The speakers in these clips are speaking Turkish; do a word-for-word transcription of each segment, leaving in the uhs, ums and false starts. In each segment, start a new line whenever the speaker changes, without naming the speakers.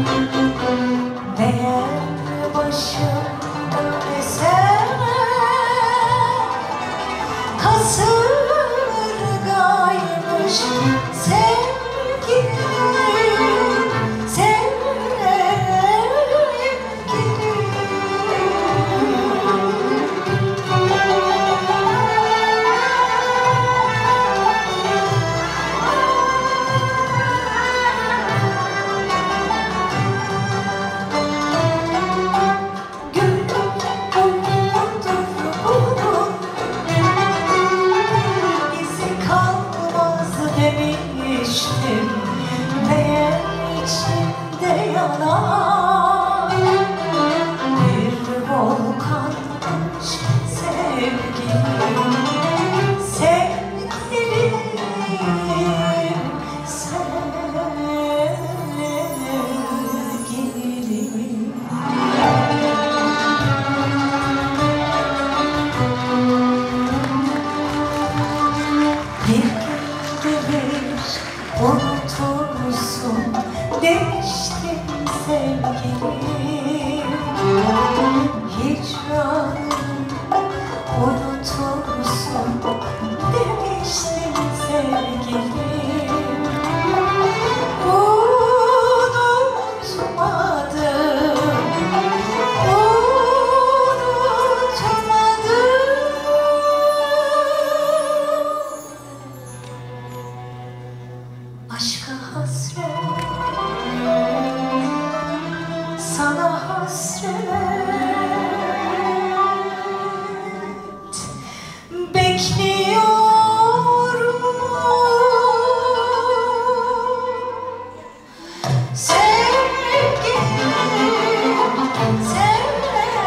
Değer başım dönese kasırgaymış sevgilim, demiştim. Meğer içinde yanan bir volkanmış sevgilim, sevgilim, sevgilim. Bir unutur musun demiştim sevgilim, hicranım unutur musun demiştim sevgilim. Unutmadım, aşka hasret, sana hasret, bekliyorum. Sevgilim, sevgilim.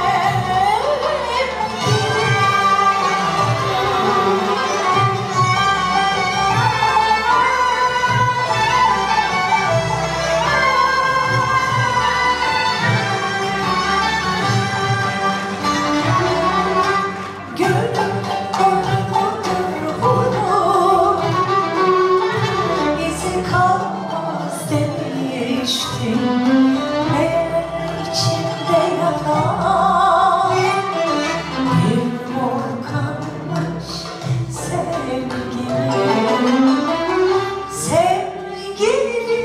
Meğer içinde yanan bir volkanmış sevgilim, sevgilim,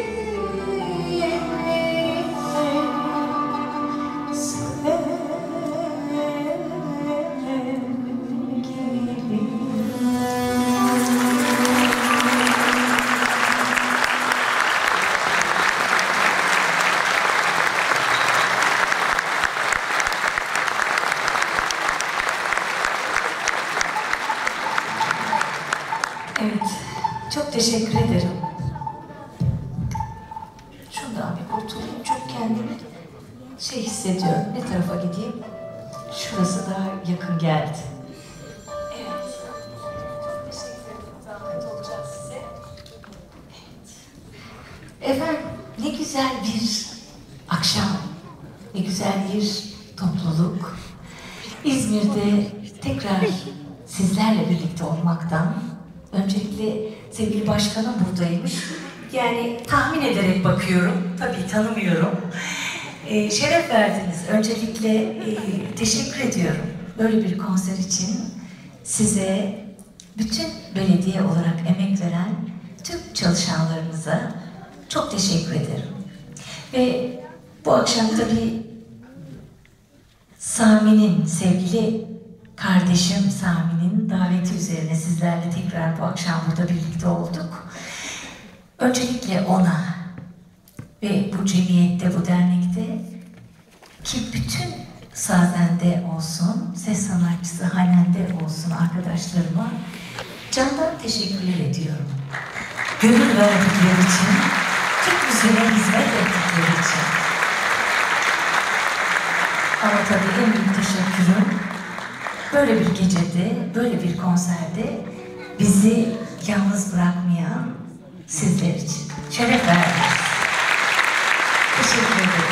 evet, çok teşekkür ederim. Şundan bir kurtulayım, çok kendimi şey hissediyorum. Ne tarafa gideyim? Şurası daha yakın geldi. Evet. Çok teşekkür ederim. Zahmet olacak size. Evet. Efendim, ne güzel bir akşam, ne güzel bir topluluk. İzmir'de tekrar sizlerle birlikte olmaktan, öncelikle sevgili başkanım buradaymış. Yani tahmin ederek bakıyorum, tabii tanımıyorum. Ee, şeref verdiniz. Öncelikle e, teşekkür ediyorum. Böyle bir konser için size, bütün belediye olarak emek veren tüm çalışanlarınıza çok teşekkür ederim. Ve bu akşam tabii Sami'nin, sevgili kardeşim Sami'nin daveti üzerine sizlerle tekrar bu akşam burada birlikte olduk. Öncelikle ona ve bu cemiyette, bu dernekte ki bütün sazende olsun, ses sanatçısı Hanende olsun arkadaşlarıma candan teşekkürler ediyorum. Gönül verdikleri için, Türk müziğine hizmet ettikleri için. Ama tabii en büyük teşekkürüm böyle bir gecede, böyle bir konserde bizi yalnız bırakmayan sizler için. Şeref verdiniz. Teşekkür ederim.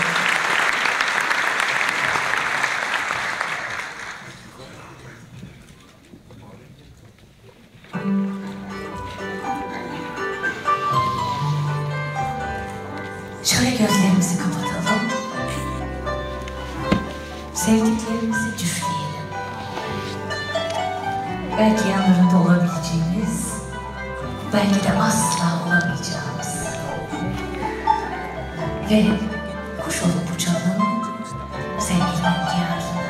Şöyle gözlerimizi kapatalım. sevdiklerimizi düşleyelim. Belki yanlarında olabileceğimiz, belki de asla olamayacağımız. Ve kuş olup uçalım sevgilimin diyarına.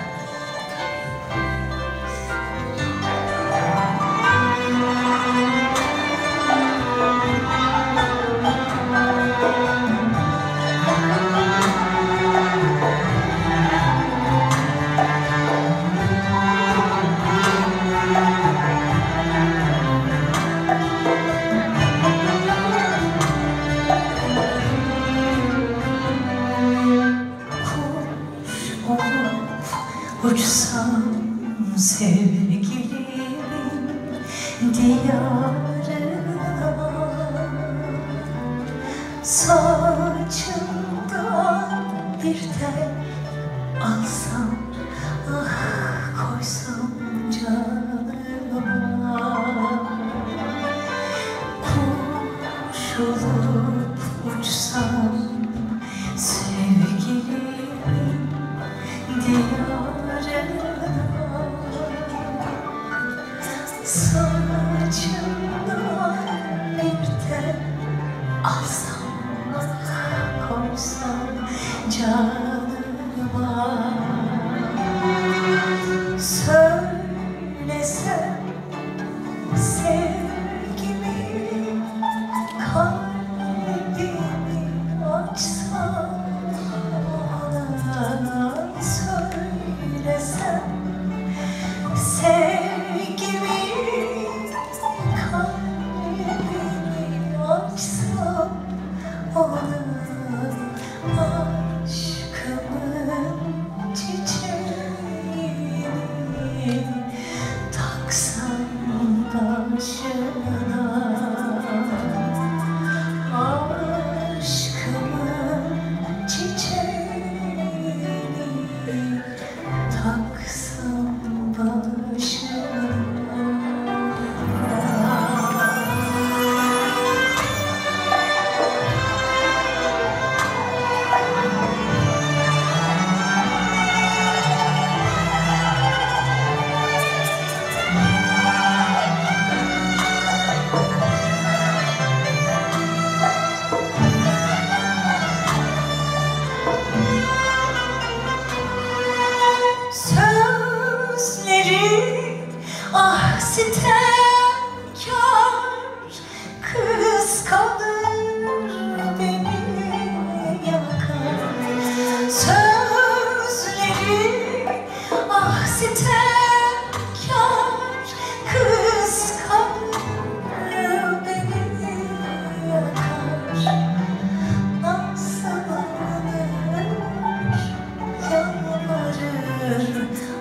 Uçsam sevgilimin diyarına, saçımdan bir tel alsam, ah koysam canıma. Kuş olup uçsam sevgilimin diyarına, saçımdan bir tel alsam, koysam canıma. Söylesem sevgimi, kalbimi açsam ona. Söylesem sevgimi, kalbimi açsam ona. Aşkımın çiçeğini taksam başına. Aşkımın çiçeğini taksam başına. Sözleri ah sitemkar, kıskanır beni yakar. Sözleri ah sitemkar, kıskanır beni yakar. Nazlanır, yalvarır,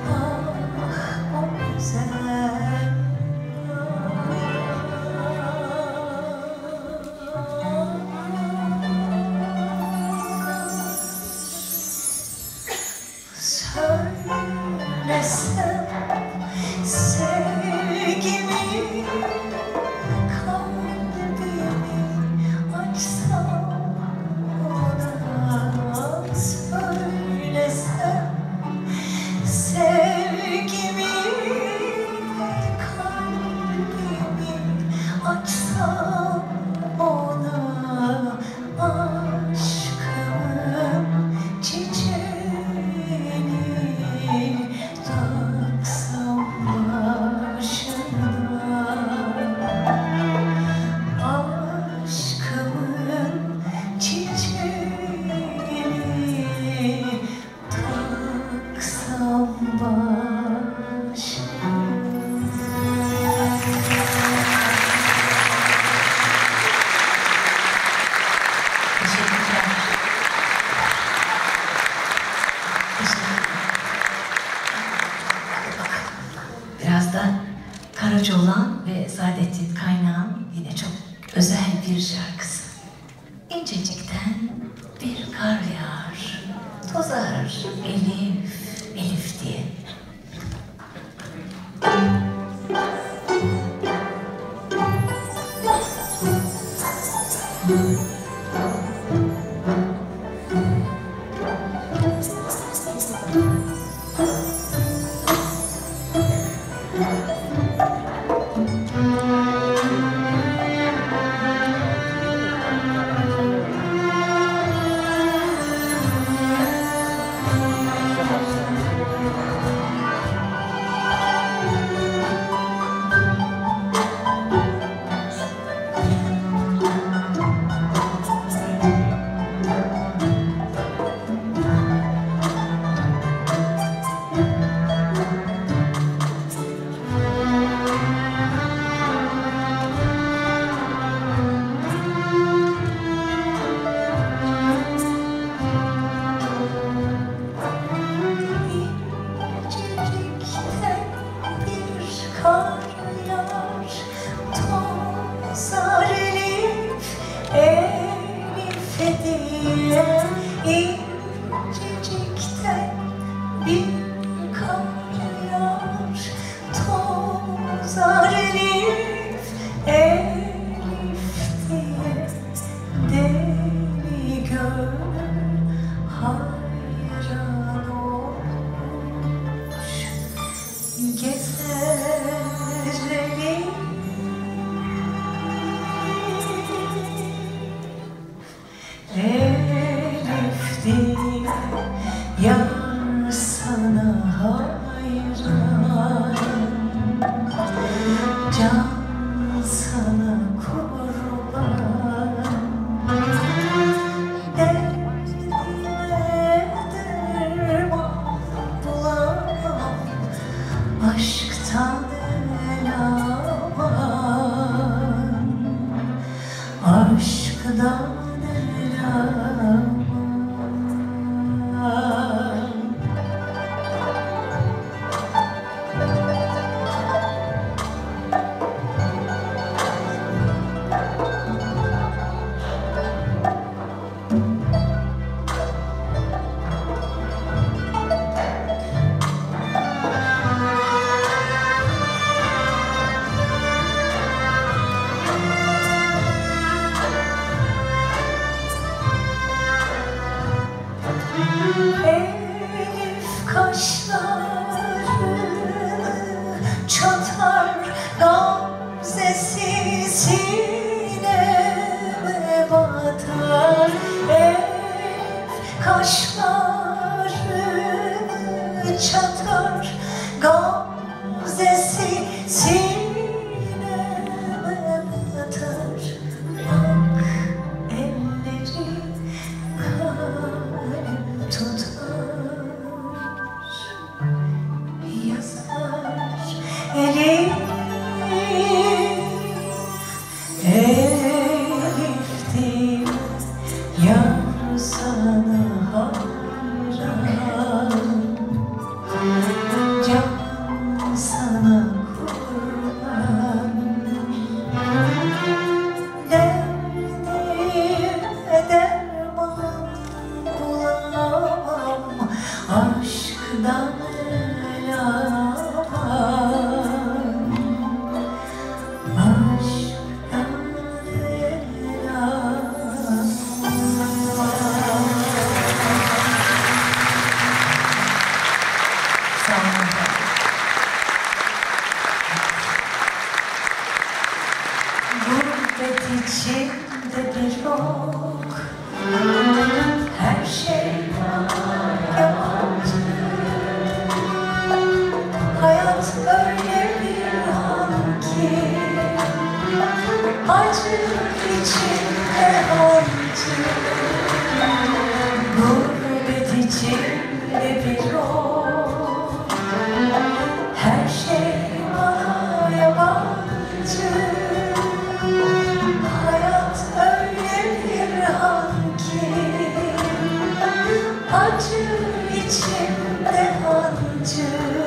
söylesem sevgimi, kalbimi açsam ona. Söylesem sevgimi, kalbimi açsam ona. Aşkımın çiçeğini taksam başına. Aşkımın çiçeğini taksam başına. Teşekkürler. Biraz da Karacaoğlan ve Saadettin Kaynağ'ın yine çok özel bir şarkısı. İncecikten bir kar yağar, tozar Elif, Elif diye. hayran olmuş gezerleri. Elif'ti yar sana hayran, can sana kurban, derdine derman bulamam, aşktan el aman, aşktan el aman. Elif kaşlarını çatar, gamzesi sineme batar. Elif kaşlarını çatar, gamzesi sineme batar. Bak elleri kalem tutar, yazar Elif. Elif'tim yar sana hayran, can sana kurban, derdime derman bulamam, aşkdan el aman, aşktan el aman. Sağ olun. Gurbet içinde bir ok, her şey bana yabancı. Hayat öyle bir an ki, acı içinde acı. Gurbet içinde bir ok, her şey bana yabancı. Hayat öyle bir an ki, acı içimde acı.